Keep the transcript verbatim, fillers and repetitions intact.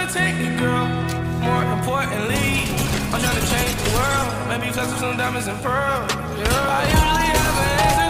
to take you, girl. More importantly, I'm trying to change the world. Maybe flex with some diamonds and pearls. Yeah. I usually have an answer